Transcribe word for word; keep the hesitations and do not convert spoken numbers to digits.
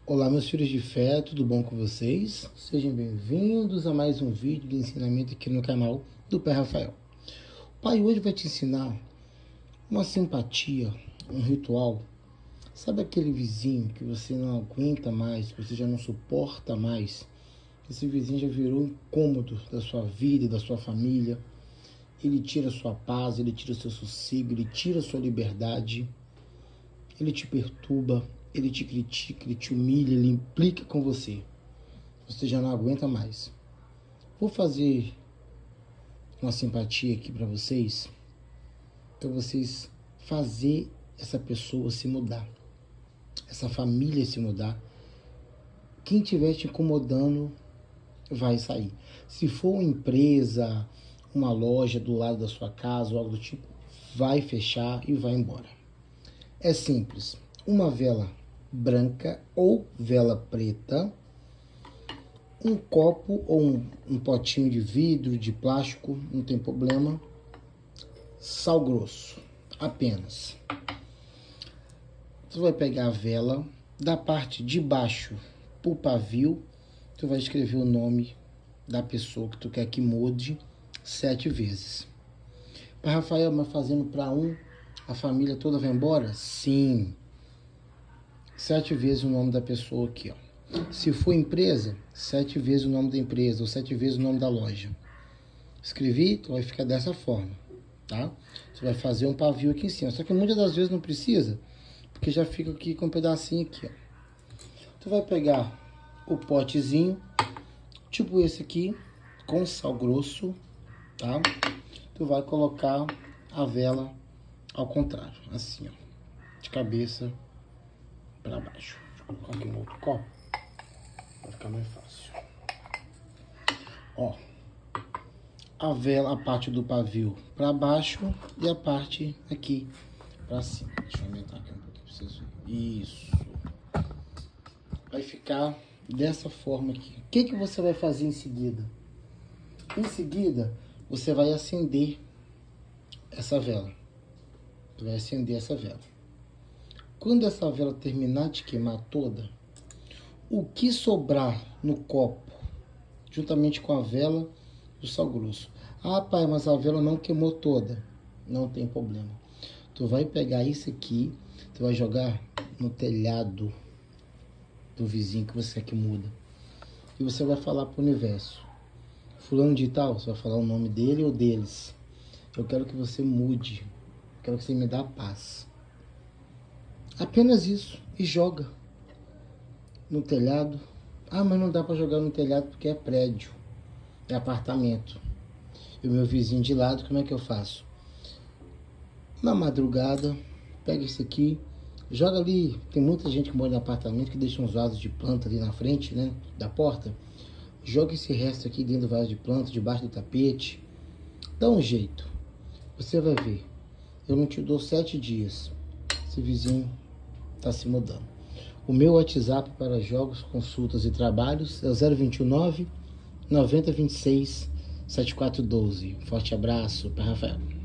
Olá, meus filhos de fé, tudo bom com vocês? Sejam bem-vindos a mais um vídeo de ensinamento aqui no canal do Pai Rafael. O Pai hoje vai te ensinar uma simpatia, um ritual. Sabe aquele vizinho que você não aguenta mais, que você já não suporta mais? Esse vizinho já virou incômodo da sua vida e da sua família. Ele tira a sua paz, ele tira o seu sossego, ele tira a sua liberdade. Ele te perturba, ele te critica, ele te humilha, ele implica com você. Você já não aguenta mais. Vou fazer uma simpatia aqui para vocês, para vocês fazer essa pessoa se mudar, essa família se mudar. Quem estiver te incomodando vai sair. Se for uma empresa, uma loja do lado da sua casa ou algo do tipo, vai fechar e vai embora. É simples. Uma vela branca ou vela preta, um copo ou um, um potinho de vidro, de plástico, não tem problema, sal grosso, apenas. Tu vai pegar a vela, da parte de baixo pro pavio, tu vai escrever o nome da pessoa que tu quer que mude sete vezes. Para Rafael, mas fazendo para um, a família toda vai embora? Sim. Sete vezes o nome da pessoa aqui, ó. Se for empresa, sete vezes o nome da empresa, ou sete vezes o nome da loja. Escrevi, tu vai ficar dessa forma, tá? Você vai fazer um pavio aqui em cima. Só que muitas das vezes não precisa, porque já fica aqui com um pedacinho aqui, ó. Tu vai pegar o potezinho, tipo esse aqui, com sal grosso, tá? Tu vai colocar a vela ao contrário, assim, ó, de cabeça para baixo. Deixa eu colocar aqui no outro copo, vai ficar mais fácil. Ó, a vela, a parte do pavio para baixo e a parte aqui para cima. Deixa eu aumentar aqui um pouquinho para vocês verem. Isso. Vai ficar dessa forma aqui. O que que você vai fazer em seguida? Em seguida, você vai acender essa vela. Tu vai acender essa vela. Quando essa vela terminar de queimar toda, o que sobrar no copo, juntamente com a vela do sal grosso. Ah, pai, mas a vela não queimou toda. Não tem problema. Tu vai pegar isso aqui, tu vai jogar no telhado do vizinho que você quer que muda. E você vai falar pro universo. Fulano de tal, você vai falar o nome dele ou deles. Eu quero que você mude. Eu quero que você me dê paz. Apenas isso. E joga no telhado. Ah, mas não dá para jogar no telhado porque é prédio. É apartamento. E o meu vizinho de lado, como é que eu faço? Na madrugada, pega isso aqui, joga ali. Tem muita gente que mora em apartamento que deixa uns vasos de planta ali na frente, né, da porta. Joga esse resto aqui dentro do vaso de planta, debaixo do tapete. Dá um jeito. Você vai ver. Eu não te dou sete dias. Esse vizinho está se mudando. O meu WhatsApp para jogos, consultas e trabalhos é o zero dois nove, noventa, vinte e seis, setenta e quatro doze. Forte abraço, Pai Rafael.